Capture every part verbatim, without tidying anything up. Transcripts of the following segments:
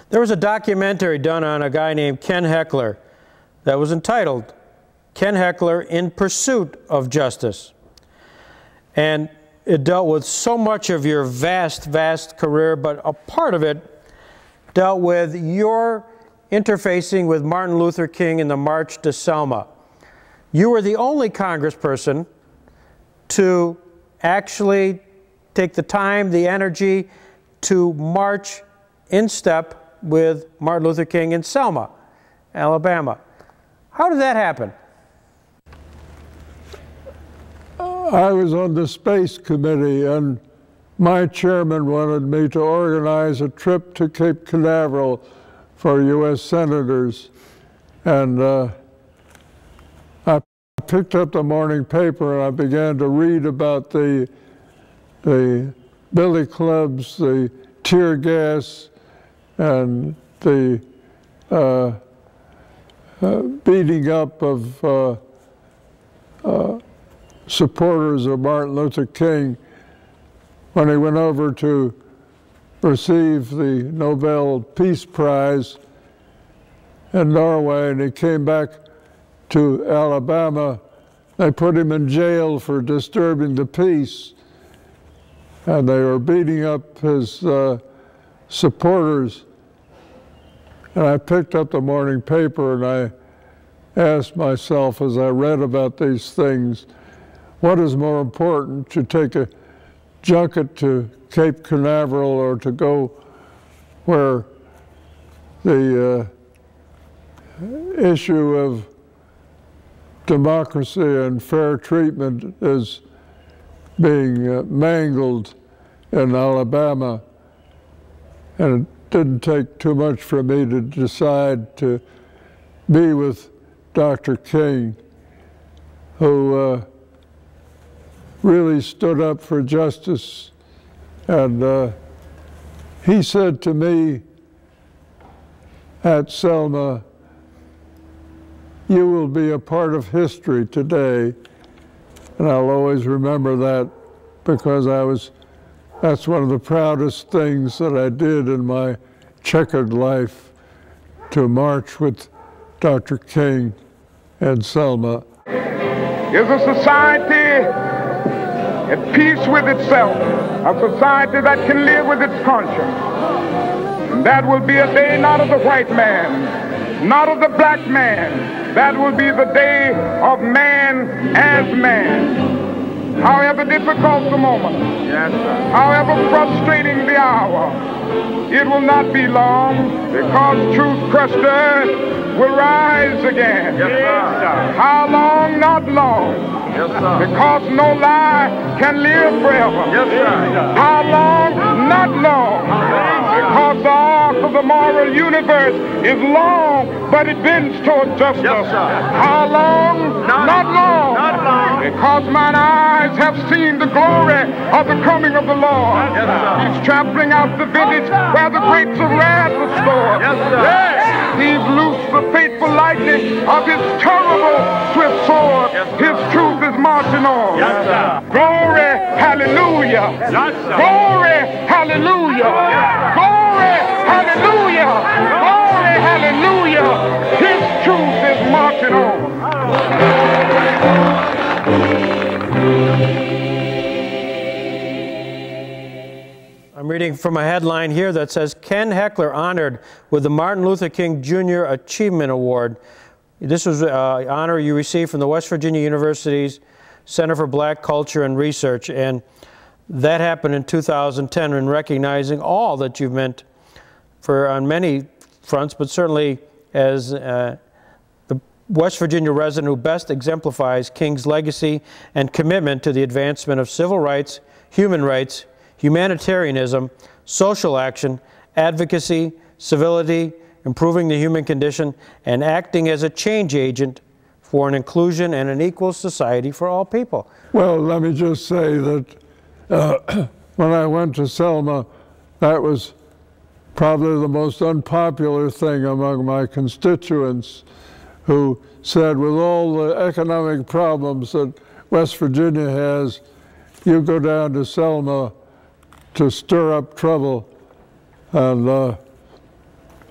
There was a documentary done on a guy named Ken Hechler that was entitled Ken Hechler in Pursuit of Justice. And it dealt with so much of your vast, vast career, but a part of it dealt with your interfacing with Martin Luther King in the March to Selma. You were the only congressperson to actually take the time, the energy to march in step with Martin Luther King in Selma, Alabama. How did that happen? I was on the Space Committee, and my chairman wanted me to organize a trip to Cape Canaveral for U S senators. And uh, I picked up the morning paper and I began to read about the, the billy clubs, the tear gas, and the uh, uh, beating up of uh, uh, supporters of Martin Luther King when he went over to receive the Nobel Peace Prize in Norway, and he came back to Alabama. They put him in jail for disturbing the peace, and they were beating up his uh, supporters. And I picked up the morning paper and I asked myself as I read about these things, what is more important, to take a junket to Cape Canaveral or to go where the uh, issue of democracy and fair treatment is being uh, mangled in Alabama? And it didn't take too much for me to decide to be with Doctor King, who uh, really stood up for justice. And uh, he said to me at Selma, "You will be a part of history today." And I'll always remember that, because I was, that's one of the proudest things that I did in my checkered life, to march with Doctor King and Selma. Is a society at peace with itself, a society that can live with its conscience. And that will be a day not of the white man, not of the black man. That will be the day of man as man. However difficult the moment, yes, sir. However frustrating the hour, it will not be long, because truth crushed earth will rise again. Yes, sir. How long? Not long. Yes, sir. Because no lie can live forever. Yes, sir. How long? Not long. Because the arc of the moral universe is long, but it bends toward justice. Yes, sir. How long? Not, not long. Not long. Because mine eyes have seen the glory of the coming of the Lord. Yes, sir. He's trampling out the village where the grapes of wrath were stored. Yes, sir. Yes. He's loosed the fateful lightning of his terrible swift sword. Yes, his truth is marching on. Yes, sir. Glory, hallelujah. Yes, sir. Glory, hallelujah. Yes. Glory, hallelujah. Glory, hallelujah. His truth is marching on. I'm reading from a headline here that says, Ken Hechler honored with the Martin Luther King Junior Achievement Award. This was an uh, honor you received from the West Virginia University's Center for Black Culture and Research, and that happened in two thousand ten, in recognizing all that you've meant for on many fronts, but certainly as uh, the West Virginia resident who best exemplifies King's legacy and commitment to the advancement of civil rights, human rights, humanitarianism, social action, advocacy, civility, improving the human condition, and acting as a change agent for an inclusion and an equal society for all people. Well, let me just say that uh, when I went to Selma, that was probably the most unpopular thing among my constituents, who said, with all the economic problems that West Virginia has, you go down to Selma to stir up trouble. And uh,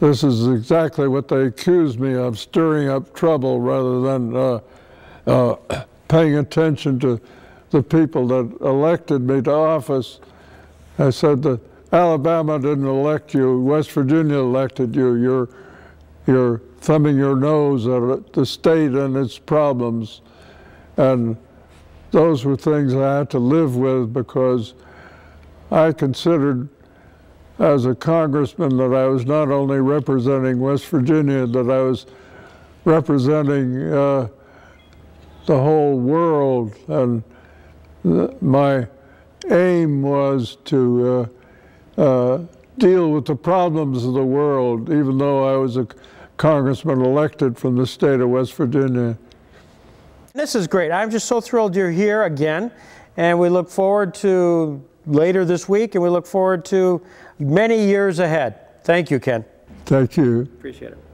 this is exactly what they accused me of, stirring up trouble rather than uh, uh, paying attention to the people that elected me to office. I said that Alabama didn't elect you, West Virginia elected you. You're, you're thumbing your nose at the state and its problems. And those were things I had to live with, because I considered as a congressman that I was not only representing West Virginia, that I was representing uh, the whole world. And th my aim was to uh, uh, deal with the problems of the world, even though I was a congressman elected from the state of West Virginia. This is great. I'm just so thrilled you're here again, and we look forward to later this week, and we look forward to many years ahead. Thank you, Ken. Thank you. Appreciate it.